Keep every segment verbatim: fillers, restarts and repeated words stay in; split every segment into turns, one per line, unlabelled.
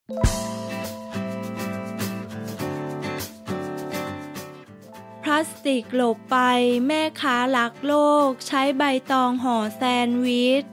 พลาสติกหลบไปแม่ค้ารักโลกใช้ใบตองห่อแซนด์วิช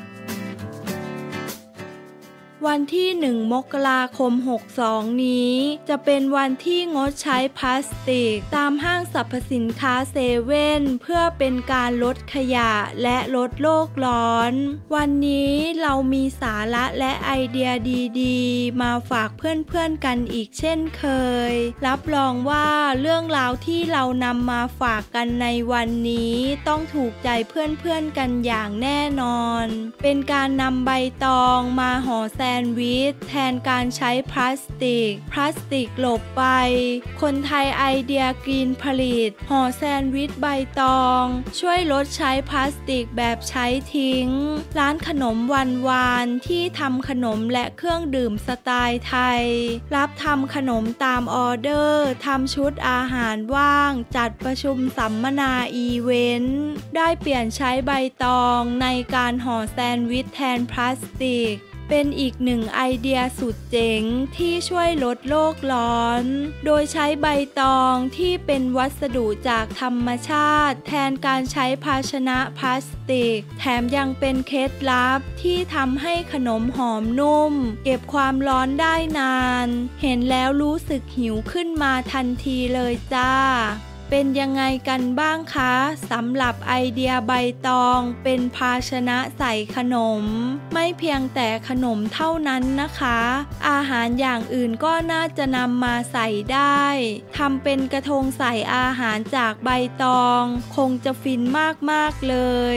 วันที่หนึ่งมกราคมหกสองนี้จะเป็นวันที่งดใช้พลาสติกตามห้างสรรพสินค้าเซเว่นเพื่อเป็นการลดขยะและลดโลกร้อนวันนี้เรามีสาระและไอเดียดีๆมาฝากเพื่อนๆกันอีกเช่นเคยรับรองว่าเรื่องราวที่เรานำมาฝากกันในวันนี้ต้องถูกใจเพื่อนๆกันอย่างแน่นอนเป็นการนำใบตองมาห่อแซนด์วิชแทนการใช้พลาสติกพลาสติกหลบไปคนไทยไอเดียกรีนผลิตห่อแซนด์วิชใบตองช่วยลดใช้พลาสติกแบบใช้ทิ้งร้านขนมวันวานที่ทำขนมและเครื่องดื่มสไตล์ไทยรับทำขนมตามออเดอร์ทำชุดอาหารว่างจัดประชุมสัมมนาอีเวนต์ได้เปลี่ยนใช้ใบตองในการห่อแซนด์วิชแทนพลาสติกเป็นอีกหนึ่งไอเดียสุดเจ๋งที่ช่วยลดโลกร้อนโดยใช้ใบตองที่เป็นวัสดุจากธรรมชาติแทนการใช้ภาชนะพลาสติกแถมยังเป็นเคล็ดลับที่ทำให้ขนมหอมนุ่มเก็บความร้อนได้นานเห็นแล้วรู้สึกหิวขึ้นมาทันทีเลยจ้าเป็นยังไงกันบ้างคะสำหรับไอเดียใบตองเป็นภาชนะใส่ขนมไม่เพียงแต่ขนมเท่านั้นนะคะอาหารอย่างอื่นก็น่าจะนำมาใส่ได้ทำเป็นกระทงใส่อาหารจากใบตองคงจะฟินมากๆเลย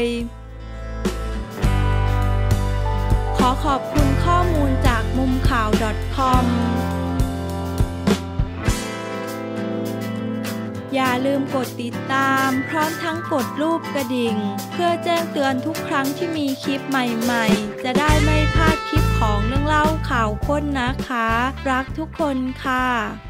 ขอขอบคุณข้อมูลจากมุมข่าว .comอย่าลืมกดติดตามพร้อมทั้งกดรูปกระดิ่งเพื่อแจ้งเตือนทุกครั้งที่มีคลิปใหม่ๆจะได้ไม่พลาดคลิปของเรื่องเล่าข่าวค้นนะคะรักทุกคนค่ะ